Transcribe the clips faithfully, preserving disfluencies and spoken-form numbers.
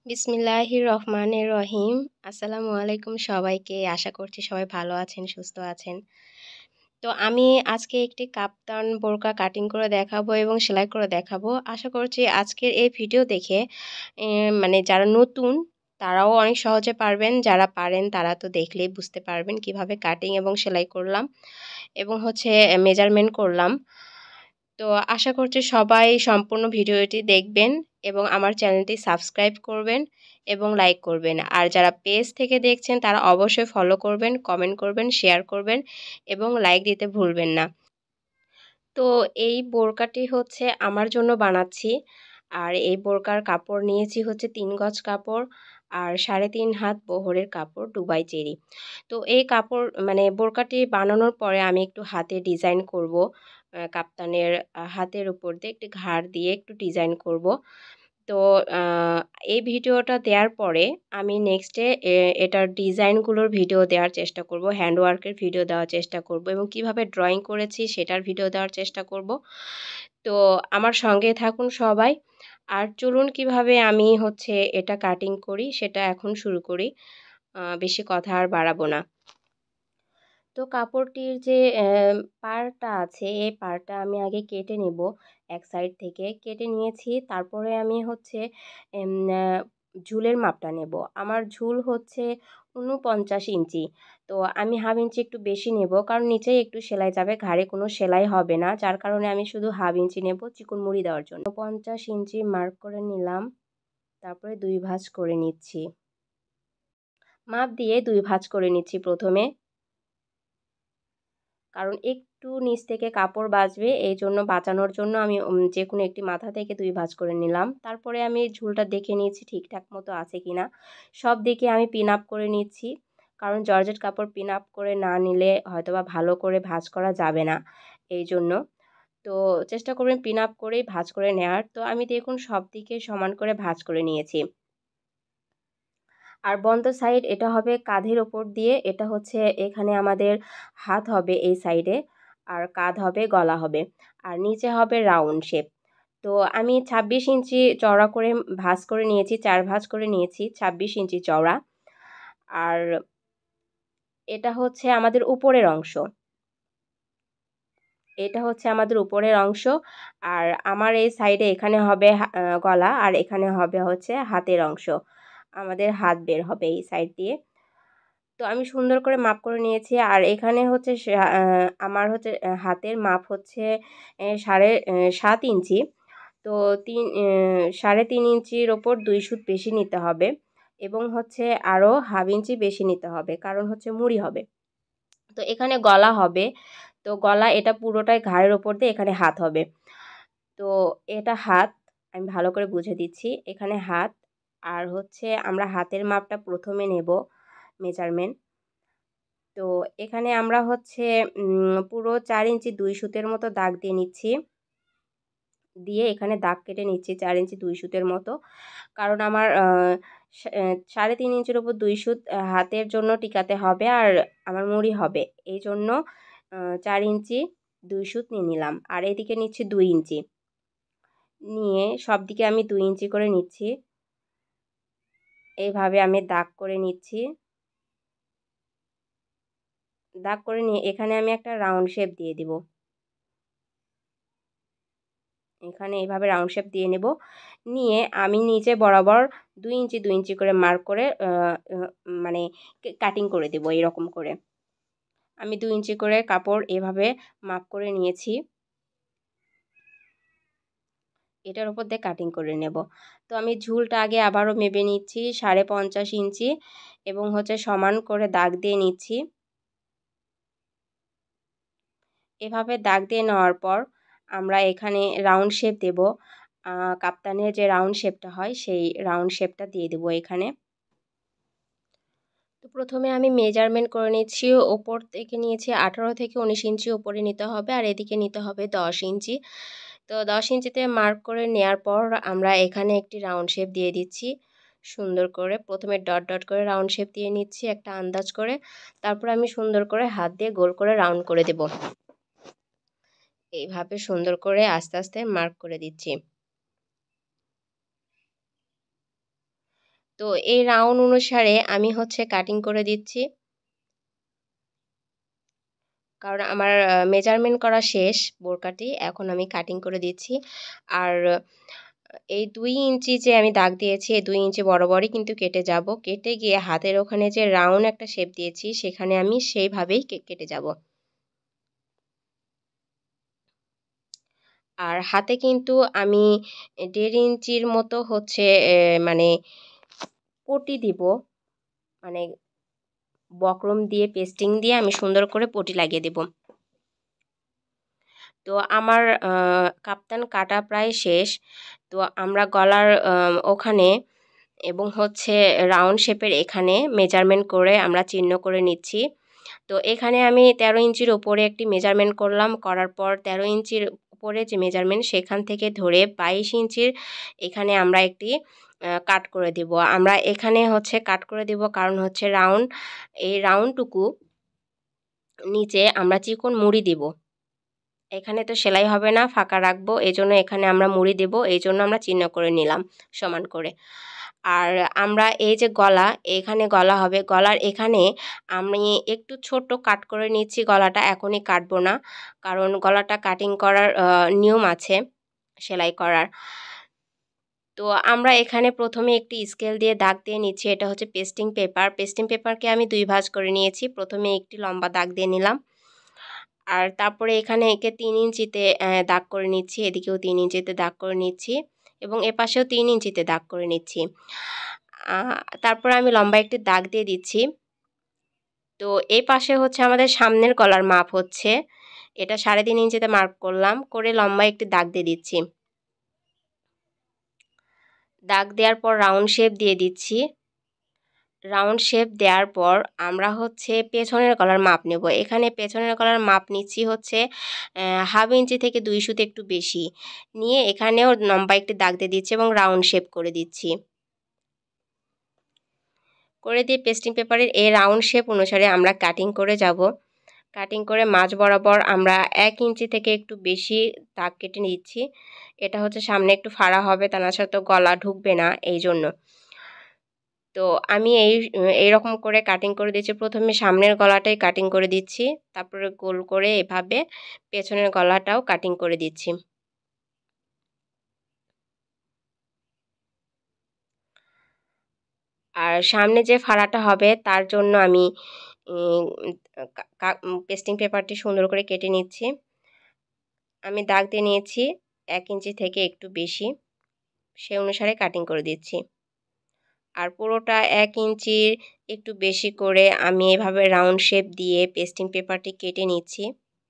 বিসমিল্লাহির রহমানির রহিম। আসসালামু আলাইকুম সবাইকে। আশা করছি সবাই ভালো আছেন, সুস্থ আছেন। তো আমি আজকে একটি কাপ্তান বোরকা কাটিং করে দেখাবো এবং সেলাই করে দেখাবো। আশা করছি আজকের এই ভিডিও দেখে এ মানে যারা নতুন তারাও অনেক সহজে পারবেন, যারা পারেন তারা তো দেখলেই বুঝতে পারবেন কিভাবে কাটিং এবং সেলাই করলাম এবং হচ্ছে মেজারমেন্ট করলাম। তো আশা করছি সবাই সম্পূর্ণ ভিডিওটি দেখবেন এবং আমার চ্যানেলটি সাবস্ক্রাইব করবেন এবং লাইক করবেন। আর যারা পেজ থেকে দেখছেন তারা অবশ্যই ফলো করবেন, কমেন্ট করবেন, শেয়ার করবেন এবং লাইক দিতে ভুলবেন না। তো এই বোরকাটি হচ্ছে আমার জন্য বানাচ্ছি। আর এই বোরকার কাপড় নিয়েছি হচ্ছে তিন গজ কাপড় আর সাড়ে তিন হাত বহরের কাপড় দুবাই চেরি। তো এই কাপড় মানে বোরকাটি বানানোর পরে আমি একটু হাতে ডিজাইন করব। কাপ্তানের হাতের উপর দিয়ে একটু ঘাড় দিয়ে একটু ডিজাইন করব। তো এই ভিডিওটা দেওয়ার পরে আমি নেক্সটে এটার ডিজাইনগুলোর ভিডিও দেওয়ার চেষ্টা করব, হ্যান্ডওয়ার্কের ভিডিও দেওয়ার চেষ্টা করব এবং কিভাবে ড্রয়িং করেছি সেটার ভিডিও দেওয়ার চেষ্টা করব। তো আমার সঙ্গে থাকুন সবাই। আর চলুন কিভাবে আমি হচ্ছে এটা কাটিং করি সেটা এখন শুরু করি। বেশি কথা আর বাড়াবো না। তো কাপড়টির যে পাড়টা আছে এই পাড়টা আমি আগে কেটে নেব। এক সাইড থেকে কেটে নিয়েছি, তারপরে আমি হচ্ছে ঝুলের মাপটা নেব। আমার ঝুল হচ্ছে উনপঞ্চাশ ইঞ্চি। তো আমি হাফ ইঞ্চি একটু বেশি নেব, কারণ নিচেই একটু সেলাই যাবে, ঘাড়ে কোনো সেলাই হবে না, যার কারণে আমি শুধু হাফ ইঞ্চি নেব চিকন মুড়ি দেওয়ার জন্য। পঞ্চাশ ইঞ্চি মার্ক করে নিলাম, তারপরে দুই ভাঁজ করে নিচ্ছি। মাপ দিয়ে দুই ভাঁজ করে নিচ্ছি প্রথমে, কারণ একটু নিচ থেকে কাপড় বাঁচবে, এই জন্য বাঁচানোর জন্য আমি যে কোনো একটি মাথা থেকে দুই ভাঁজ করে নিলাম। তারপরে আমি ঝুলটা দেখে নিয়েছি ঠিকঠাক মতো আছে কি না। সব দিকে আমি পিন আপ করে নিচ্ছি, কারণ জর্জেট কাপড় পিন আপ করে না নিলে হয়তোবা ভালো করে ভাঁজ করা যাবে না, এই জন্য। তো চেষ্টা করবেন পিন আপ করেই ভাঁজ করে নেওয়ার। তো আমি দেখুন সব দিকে সমান করে ভাঁজ করে নিয়েছি। আর বন্ধ সাইড এটা হবে কাঁধের ওপর দিয়ে, এটা হচ্ছে এখানে আমাদের হাত হবে এই সাইডে, আর কাঁধ হবে, গলা হবে, আর নিচে হবে রাউন্ড শেপ। তো আমি ছাব্বিশ ইঞ্চি চওড়া করে ভাঁজ করে নিয়েছি, চার ভাঁজ করে নিয়েছি ছাব্বিশ ইঞ্চি চওড়া। আর এটা হচ্ছে আমাদের উপরের অংশ, এটা হচ্ছে আমাদের উপরের অংশ। আর আমার এই সাইডে এখানে হবে গলা, আর এখানে হবে হচ্ছে হাতের অংশ, আমাদের হাত বের হবে এই সাইড দিয়ে। তো আমি সুন্দর করে মাপ করে নিয়েছি। আর এখানে হচ্ছে আমার হচ্ছে হাতের মাপ হচ্ছে সাড়ে সাত ইঞ্চি। তো তিন সাড়ে তিন ইঞ্চির ওপর দুই সুত বেশি নিতে হবে এবং হচ্ছে আরও হাফ ইঞ্চি বেশি নিতে হবে, কারণ হচ্ছে মুড়ি হবে। তো এখানে গলা হবে, তো গলা এটা পুরোটাই ঘাড়ের ওপর দিয়ে এখানে হাত হবে। তো এটা হাত, আমি ভালো করে বুঝে দিচ্ছি, এখানে হাত। আর হচ্ছে আমরা হাতের মাপটা প্রথমে নেব মেজারমেন্ট। তো এখানে আমরা হচ্ছে পুরো চার ইঞ্চি দুই সুতের মতো দাগ দিয়ে নিচ্ছি, দিয়ে এখানে দাগ কেটে নিচ্ছি চার ইঞ্চি দুই সুতের মতো, কারণ আমার সাড়ে তিন ইঞ্চির ওপর দুই সুত হাতের জন্য টিকাতে হবে আর আমার মুড়ি হবে, এই জন্য চার ইঞ্চি দুই সুত নিয়ে নিলাম। আর এদিকে নিচ্ছি দুই ইঞ্চি নিয়ে সব দিকে আমি দুই ইঞ্চি করে নিচ্ছি। এইভাবে আমি দাগ করে নিচ্ছি। দাগ করে নিয়ে এখানে আমি একটা রাউন্ড শেপ দিয়ে দিব, এখানে এইভাবে রাউন্ড শেপ দিয়ে নেব। নিয়ে আমি নিচে বরাবর দুই ইঞ্চি দুই ইঞ্চি করে মার্ক করে মানে কাটিং করে দেব। এরকম করে আমি দুই ইঞ্চি করে কাপড় এভাবে মাপ করে নিয়েছি, এটার উপর দিয়ে কাটিং করে নেব। তো আমি ঝুলটা আগে আবারও মেপে নিচ্ছি সাড়ে পঞ্চাশ ইঞ্চি এবং হচ্ছে সমান করে দাগ দিয়ে নিচ্ছি। এভাবে দাগ দিয়ে নেওয়ার পর আমরা এখানে রাউন্ড শেপ দেব, কাপ্তানের যে রাউন্ড শেপটা হয় সেই রাউন্ড শেপটা দিয়ে দেব এখানে। তো প্রথমে আমি মেজারমেন্ট করে নিচ্ছি, ওপর থেকে নিয়েছি আঠারো থেকে উনিশ ইঞ্চি ওপরে নিতে হবে, আর এদিকে নিতে হবে দশ ইঞ্চি। তো দশ ইঞ্চিতে মার্ক করে নেওয়ার পর আমরা এখানে একটি রাউন্ড শেপ দিয়ে দিচ্ছি সুন্দর করে। প্রথমে ডট ডট করে রাউন্ড শেপ দিয়ে নিচ্ছি একটা আন্দাজ করে, তারপর আমি সুন্দর করে হাত দিয়ে গোল করে রাউন্ড করে দেব। এইভাবে সুন্দর করে আস্তে আস্তে মার্ক করে দিচ্ছি। তো এই রাউন্ড অনুসারে আমি হচ্ছে কাটিং করে দিচ্ছি, কারণ আমার মেজারমেন্ট করা শেষ বোরকাটি, এখন আমি কাটিং করে দিচ্ছি। আর এই দুই ইঞ্চি যে আমি দাগ দিয়েছি, এই দুই ইঞ্চি বরাবরই কিন্তু কেটে যাব, কেটে গিয়ে হাতের ওখানে যে রাউন্ড একটা শেপ দিয়েছি সেখানে আমি সেইভাবেই কেটে যাব। আর হাতে কিন্তু আমি দেড় ইঞ্চির মতো হচ্ছে মানে পটি দিব, মানে বক্রম দিয়ে পেস্টিং দিয়ে আমি সুন্দর করে পটি লাগিয়ে দেব। তো আমার কাপ্তান কাটা প্রায় শেষ। তো আমরা গলার ওখানে এবং হচ্ছে রাউন্ড শেপের এখানে মেজারমেন্ট করে আমরা চিহ্ন করে নিচ্ছি। তো এখানে আমি তেরো ইঞ্চির ওপরে একটি মেজারমেন্ট করলাম, করার পর তেরো ইঞ্চির উপরে যে মেজারমেন্ট সেখান থেকে ধরে বাইশ ইঞ্চির এখানে আমরা একটি কাট করে দেব। আমরা এখানে হচ্ছে কাট করে দেব কারণ হচ্ছে রাউন্ড, এই রাউন্ডটুকু নিচে আমরা চিকন মুড়ি দেব। এখানে তো সেলাই হবে না, ফাঁকা রাখবো, এই জন্য এখানে আমরা মুড়ি দেব, এই জন্য আমরা চিহ্ন করে নিলাম সমান করে। আর আমরা এই যে গলা, এখানে গলা হবে, গলার এখানে আমি একটু ছোট কাট করে নিচ্ছি, গলাটা এখনই কাটবো না, কারণ গলাটা কাটিং করার নিয়ম আছে সেলাই করার। তো আমরা এখানে প্রথমে একটি স্কেল দিয়ে দাগ দিয়ে নিচ্ছি, এটা হচ্ছে পেস্টিং পেপার। পেস্টিং পেপারকে আমি দুই ভাঁজ করে নিয়েছি, প্রথমে একটি লম্বা দাগ দিয়ে নিলাম, আর তারপরে এখানে একে তিন ইঞ্চিতে দাগ করে নিচ্ছি, এদিকেও তিন ইঞ্চিতে দাগ করে নিচ্ছি এবং এপাশেও তিন ইঞ্চিতে দাগ করে নিচ্ছি। তারপর আমি লম্বা একটি দাগ দিয়ে দিচ্ছি। তো এই পাশে হচ্ছে আমাদের সামনের গলার মাপ হচ্ছে, এটা সাড়ে তিন ইঞ্চিতে মার্ক করলাম, করে লম্বা একটি দাগ দিয়ে দিচ্ছি। দাগ দেওয়ার পর রাউন্ড শেপ দিয়ে দিচ্ছি। রাউন্ড শেপ দেওয়ার পর আমরা হচ্ছে পেছনের গলার মাপ নেব। এখানে পেছনের গলার মাপ নিচ্ছি হচ্ছে হাফ ইঞ্চি থেকে দুই সুতো একটু বেশি নিয়ে এখানেও লম্বা একটি দাগ দিয়ে দিচ্ছি এবং রাউন্ড শেপ করে দিচ্ছি। করে দিয়ে পেস্টিং পেপারের এই রাউন্ড শেপ অনুসারে আমরা কাটিং করে যাব। কাটিং করে মাঝ বরাবর আমরা এক ইঞ্চি থেকে একটু বেশি দাগ কেটে নিচ্ছি। এটা হচ্ছে সামনে একটু ফাড়া হবে, তা না তো গলা ঢুকবে না, এই জন্য। তো আমি এই এইরকম করে কাটিং করে দিচ্ছি, প্রথমে সামনের গলাটাই কাটিং করে দিচ্ছি, তারপরে গোল করে এভাবে পেছনের গলাটাও কাটিং করে দিচ্ছি। আর সামনে যে ফাড়াটা হবে তার জন্য আমি পেস্টিং পেপারটি সুন্দর করে কেটে নিচ্ছি। আমি দাগ দিয়ে নিয়েছি এক ইঞ্চি থেকে একটু বেশি, সে অনুসারে কাটিং করে দিচ্ছি। আর পুরোটা এক ইঞ্চির একটু বেশি করে আমি এভাবে রাউন্ড শেপ দিয়ে পেস্টিং পেপারটি কেটে নিচ্ছি।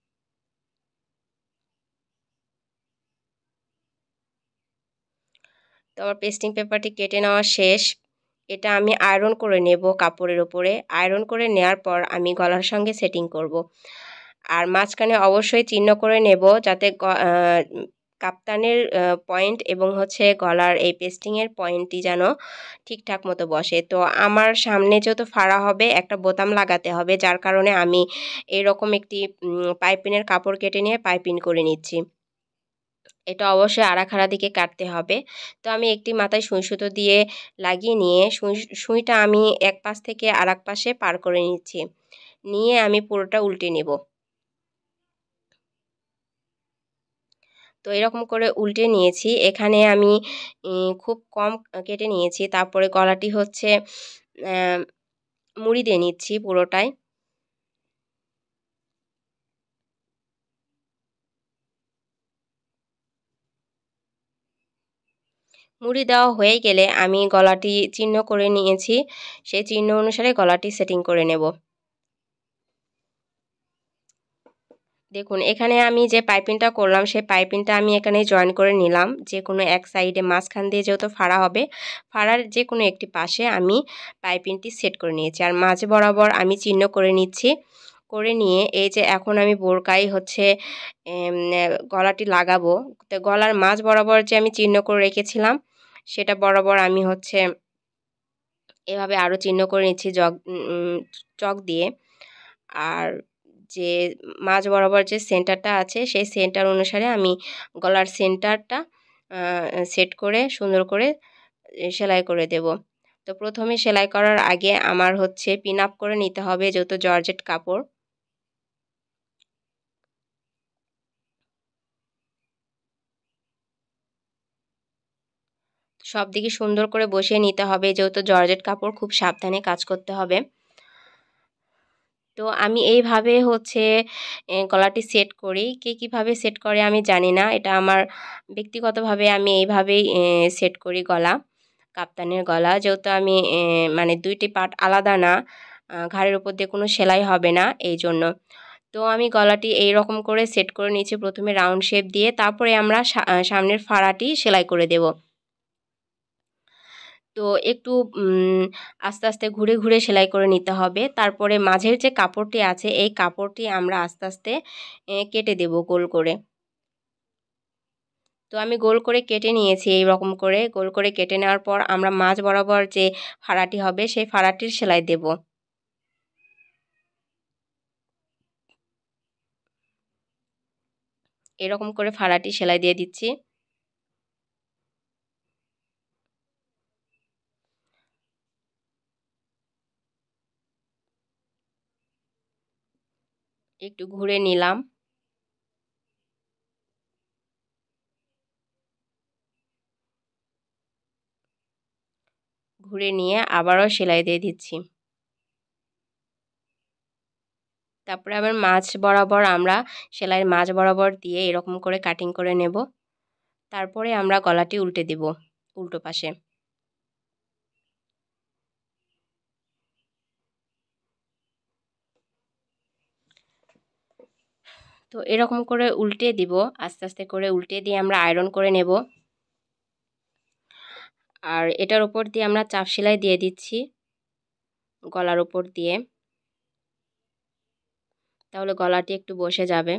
তো আমার পেস্টিং পেপারটি কেটে নেওয়া শেষ। এটা আমি আয়রন করে নেব কাপড়ের উপরে। আয়রন করে নেওয়ার পর আমি গলার সঙ্গে সেটিং করব। আর মাঝখানে অবশ্যই চিহ্ন করে নেব যাতে কাপ্তানের পয়েন্ট এবং হচ্ছে গলার এই পেস্টিংয়ের পয়েন্টটি যেন ঠিকঠাক মতো বসে। তো আমার সামনে যেহেতু ফাড়া হবে একটা বোতাম লাগাতে হবে, যার কারণে আমি এরকম একটি পাইপিনের কাপড় কেটে নিয়ে পাইপিং করে নিচ্ছি। এটা অবশ্যই আড়াখাড়া দিকে কাটতে হবে। তো আমি একটি মাথায় সুই সুতো দিয়ে লাগিয়ে নিয়ে সুই সুইটা আমি এক পাশ থেকে আর এক পাশে পার করে নিচ্ছি, নিয়ে আমি পুরোটা উল্টে নেব। তো এরকম করে উল্টে নিয়েছি। এখানে আমি খুব কম কেটে নিয়েছি, তারপরে গলাটি হচ্ছে মুড়ি দিয়ে নিচ্ছি পুরোটাই। মুড়ি দেওয়া হয়ে গেলে আমি গলাটি চিহ্ন করে নিয়েছি, সেই চিহ্ন অনুসারে গলাটি সেটিং করে নেব। দেখুন এখানে আমি যে পাইপিংটা করলাম সেই পাইপিংটা আমি এখানে জয়েন করে নিলাম, যে কোনো এক সাইডে মাঝখান দিয়ে যেহেতু ফাড়া হবে, ফাড়ার যে কোনো একটি পাশে আমি পাইপিংটি সেট করে নিয়েছি। আর মাঝে বরাবর আমি চিহ্ন করে নিচ্ছি, করে নিয়ে এই যে এখন আমি বোরকাই হচ্ছে গলাটি লাগাবো। তো গলার মাঝ বরাবর যে আমি চিহ্ন করে রেখেছিলাম সেটা বরাবর আমি হচ্ছে এভাবে আরও চিহ্ন করে নিচ্ছি জগ চক দিয়ে। আর যে মাঝ বরাবর যে সেন্টারটা আছে সেই সেন্টার অনুসারে আমি গলার সেন্টারটা সেট করে সুন্দর করে সেলাই করে দেব। তো প্রথমে সেলাই করার আগে আমার হচ্ছে পিন আপ করে নিতে হবে, যেহেতু জর্জেট কাপড়। সব দিকে সুন্দর করে বসিয়ে নিতে হবে, যেহেতু জর্জেট কাপড়, খুব সাবধানে কাজ করতে হবে। তো আমি এইভাবে হচ্ছে গলাটি সেট করি। কে কীভাবে সেট করে আমি জানি না, এটা আমার ব্যক্তিগতভাবে আমি এইভাবেই সেট করি গলা, কাপ্তানের গলা। যেহেতু আমি মানে দুইটি পার্ট আলাদা না, ঘাড়ের উপর দিয়ে কোনো সেলাই হবে না, এই জন্য। তো আমি গলাটি এই রকম করে সেট করে নিয়েছি, প্রথমে রাউন্ড শেপ দিয়ে, তারপরে আমরা সামনের ফাড়াটি সেলাই করে দেব। তো একটু আস্তে আস্তে ঘুরে ঘুরে সেলাই করে নিতে হবে। তারপরে মাঝের যে কাপড়টি আছে, এই কাপড়টি আমরা আস্তে আস্তে কেটে দেব গোল করে। তো আমি গোল করে কেটে নিয়েছি, এই রকম করে গোল করে কেটে নেওয়ার পর আমরা মাঝ বরাবর যে ফাড়াটি হবে সেই ফাড়াটির সেলাই দেব। এরকম করে ফাড়াটি সেলাই দিয়ে দিচ্ছি। একটু ঘুরে নিলাম, ঘুরে নিয়ে আবারও সেলাই দিয়ে দিচ্ছি। তারপরে আবার মাঝ বরাবর আমরা সেলাইয়ের মাঝ বরাবর দিয়ে এরকম করে কাটিং করে নেব। তারপরে আমরা গলাটি উল্টে দেব উল্টো পাশে। তো এরকম করে উল্টে দিব, আস্তে আস্তে করে উল্টে দিয়ে আমরা আয়রন করে নেব। আর এটার উপর দিয়ে আমরা চাপ সেলাই দিয়ে দিচ্ছি গলার উপর দিয়ে, তাহলে গলাটি একটু বসে যাবে।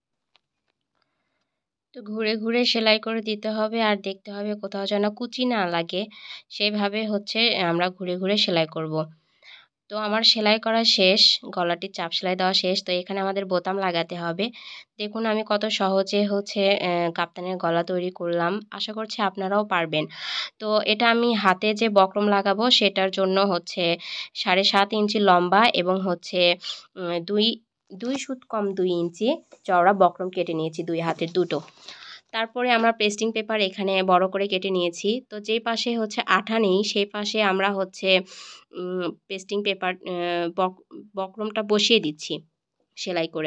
তো ঘুরে ঘুরে সেলাই করে দিতে হবে, আর দেখতে হবে কোথাও যেন কুচি না লাগে, সেইভাবে হচ্ছে আমরা ঘুরে ঘুরে সেলাই করব। তো আমার সেলাই করা শেষ, গলাটি চাপ সেলাই দেওয়া শেষ। তো এখানে আমাদের বোতাম লাগাতে হবে। দেখুন আমি কত সহজে হচ্ছে কাপ্তানের গলা তৈরি করলাম, আশা করছি আপনারাও পারবেন। তো এটা আমি হাতে যে বক্রম লাগাবো সেটার জন্য হচ্ছে সাড়ে সাত ইঞ্চি লম্বা এবং হচ্ছে দুই দুই সুত কম দুই ইঞ্চি চওড়া বক্রম কেটে নিয়েছি, দুই হাতের দুটো। তারপরে আমরা পেস্টিং পেপার এখানে বড় করে কেটে নিয়েছি। তো যেই পাশে হচ্ছে আঠা নেই সেই পাশে আমরা হচ্ছে পেস্টিং পেপার বক্রমটা বসিয়ে দিচ্ছি সেলাই করে।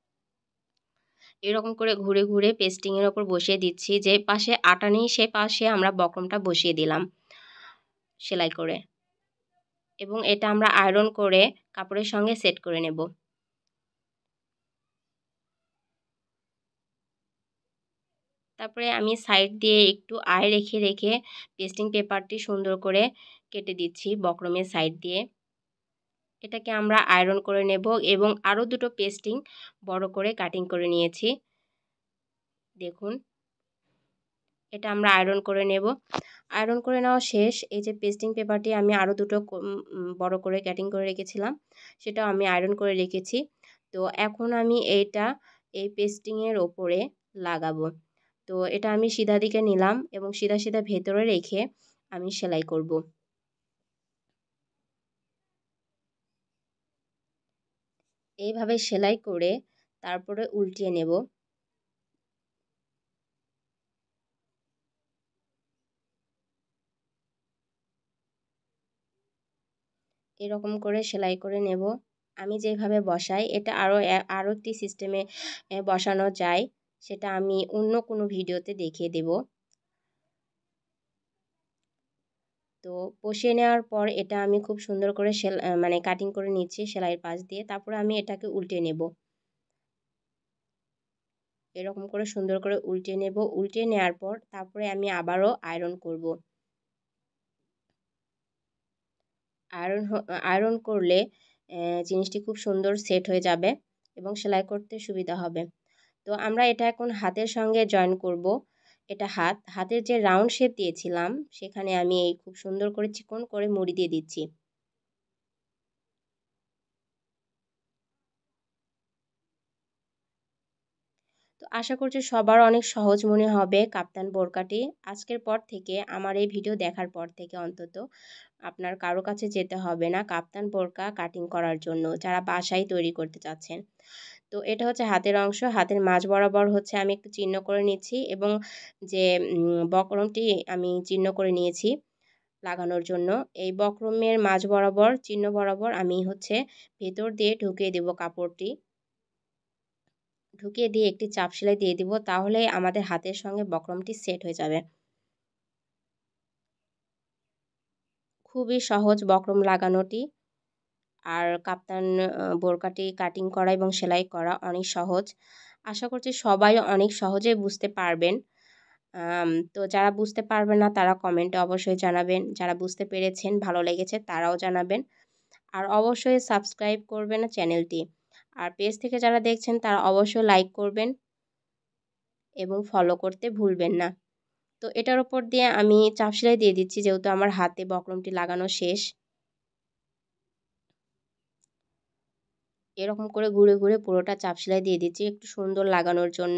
এরকম করে ঘুরে ঘুরে পেস্টিংয়ের ওপর বসিয়ে দিচ্ছি, যে পাশে আটা নেই সে পাশে আমরা বক্রমটা বসিয়ে দিলাম সেলাই করে, এবং এটা আমরা আয়রন করে কাপড়ের সঙ্গে সেট করে নেব। তারপরে আমি সাইড দিয়ে একটু আয় রেখে রেখে পেস্টিং পেপারটি সুন্দর করে কেটে দিচ্ছি বক্রমের সাইড দিয়ে। এটাকে আমরা আয়রন করে নেব, এবং আরও দুটো পেস্টিং বড় করে কাটিং করে নিয়েছি। দেখুন এটা আমরা আয়রন করে নেব। আয়রন করে নেওয়া শেষ। এই যে পেস্টিং পেপারটি আমি আরও দুটো বড় করে কাটিং করে রেখেছিলাম, সেটাও আমি আয়রন করে রেখেছি। তো এখন আমি এইটা এই পেস্টিংয়ের ওপরে লাগাবো। তো এটা আমি সিধা দিকে নিলাম এবং সিধা সিধা ভেতরে রেখে আমি সেলাই করব। এইভাবে সেলাই করে তারপরে উল্টিয়ে নেব। এরকম করে সেলাই করে নেব। আমি যেভাবে বসাই এটা আরও আরও একটি সিস্টেমে বসানো যায়, সেটা আমি অন্য কোনো ভিডিওতে দেখিয়ে দেব। তো বসিয়ে নেওয়ার পর এটা আমি খুব সুন্দর করে সেল মানে কাটিং করে নিচ্ছি সেলাইয়ের পাশ দিয়ে। তারপরে আমি এটাকে উল্টে নেব, এরকম করে সুন্দর করে উল্টে নেব। উল্টে নেওয়ার পর তারপরে আমি আবারও আয়রন করব। আয়রন আয়রন করলে জিনিসটি খুব সুন্দর সেট হয়ে যাবে এবং সেলাই করতে সুবিধা হবে। তো আমরা এটা এখন হাতের সঙ্গে জয়েন করব। এটা হাত হাতের যে রাউন্ড শেপ দিয়েছিলাম সেখানে আমি এই খুব সুন্দর করে চিকন করে মুড়ি দিয়ে দিচ্ছি। তো আশা করছি সবার অনেক সহজ মনে হবে কাপ্তান বোরকাটি। আজকের পর থেকে আমার এই ভিডিও দেখার পর থেকে অন্তত আপনার কারো কাছে যেতে হবে না কাপ্তান বোরকা কাটিং করার জন্য, যারা বাসায় তৈরি করতে চাচ্ছেন। তো এটা হচ্ছে হাতের অংশ, হাতের মাঝ বরাবর হচ্ছে আমি একটু চিহ্ন করে নিচ্ছি এবং যে বক্রমটি আমি চিহ্ন করে নিয়েছি লাগানোর জন্য, এই বক্রমের মাঝ বরাবর চিহ্ন বরাবর আমি হচ্ছে ভেতর দিয়ে ঢুকিয়ে দেব কাপড়টি, ঢুকিয়ে দিয়ে একটি চাপ সেলাই দিয়ে দিব, তাহলে আমাদের হাতের সঙ্গে বক্রমটি সেট হয়ে যাবে। খুবই সহজ বক্রম লাগানোটি, আর কাপ্তান বোরকাটি কাটিং করা এবং সেলাই করা অনেক সহজ। আশা করছি সবাই অনেক সহজে বুঝতে পারবেন। তো যারা বুঝতে পারবেন না তারা কমেন্টে অবশ্যই জানাবেন, যারা বুঝতে পেরেছেন ভালো লেগেছে তারাও জানাবেন। আর অবশ্যই সাবস্ক্রাইব করবেন চ্যানেলটি, আর পেজ থেকে যারা দেখছেন তারা অবশ্যই লাইক করবেন এবং ফলো করতে ভুলবেন না। তো এটার উপর দিয়ে আমি চাপ সেলাই দিয়ে দিচ্ছি, যেহেতু আমার হাতে বক্রমটি লাগানো শেষ। এরকম করে ঘুরে ঘুরে পুরোটা চাপ সেলাই দিয়ে দিচ্ছি একটু সুন্দর লাগানোর জন্য।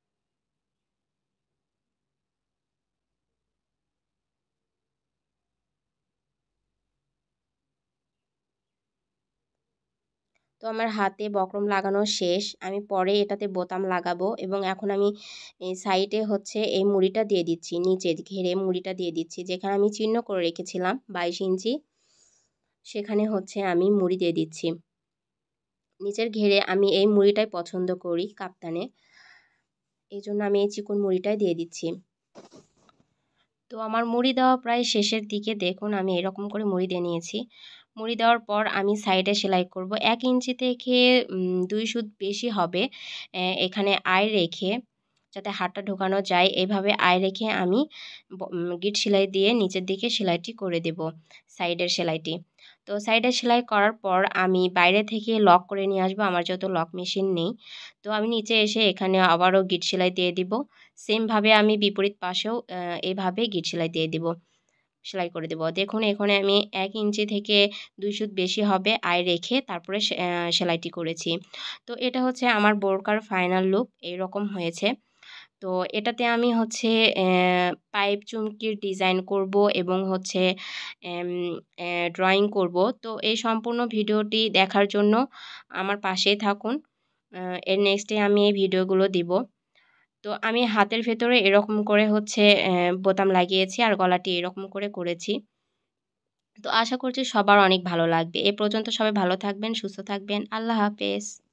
তো আমার হাতে বক্রম লাগানো শেষ, আমি পরে এটাতে বোতাম লাগাবো এবং এখন আমি সাইডে হচ্ছে এই মুড়িটা দিয়ে দিচ্ছি, নিচে ঘেরে মুড়িটা দিয়ে দিচ্ছি, যেখানে আমি চিহ্ন করে রেখেছিলাম বাইশ ইঞ্চি, সেখানে হচ্ছে আমি মুড়ি দিয়ে দিচ্ছি। নিচের ঘেরে আমি এই মুড়িটাই পছন্দ করি কাপ্তানে, এই জন্য আমি এই চিকন মুড়িটাই দিয়ে দিচ্ছি। তো আমার মুড়ি দেওয়া প্রায় শেষের দিকে, দেখুন আমি এরকম করে মুড়ি দিয়ে নিয়েছি। মুড়ি দেওয়ার পর আমি সাইডে সেলাই করব এক ইঞ্চি থেকে দুই সুত বেশি হবে, এখানে আয় রেখে যাতে হাতটা ঢোকানো যায়, এইভাবে আয় রেখে আমি গিট সেলাই দিয়ে নিচের দিকে সেলাইটি করে দেব, সাইডের সেলাইটি। তো সাইডে সেলাই করার পর আমি বাইরে থেকে লক করে নিয়ে আসবো, আমার যত লক মেশিন নেই। তো আমি নিচে এসে এখানে আবারও গিট সেলাই দিয়ে দিব, সেমভাবে আমি বিপরীত পাশেও এইভাবে গিট সেলাই দিয়ে দিব, সেলাই করে দেব। দেখুন এখানে আমি এক ইঞ্চি থেকে দুই সুত বেশি হবে আয় রেখে তারপরে সেলাইটি করেছি। তো এটা হচ্ছে আমার বোরকার ফাইনাল লুক, এইরকম হয়েছে। তো এটাতে আমি হচ্ছে পাইপ চুমকির ডিজাইন করব এবং হচ্ছে ড্রয়িং করব। তো এই সম্পূর্ণ ভিডিওটি দেখার জন্য আমার পাশেই থাকুন, এর নেক্সটে আমি এই ভিডিওগুলো দিব। তো আমি হাতের ভেতরে এরকম করে হচ্ছে বোতাম লাগিয়েছি আর গলাটি এরকম করে করেছি। তো আশা করছি সবার অনেক ভালো লাগবে। এ পর্যন্ত সবাই ভালো থাকবেন, সুস্থ থাকবেন। আল্লাহ হাফেজ।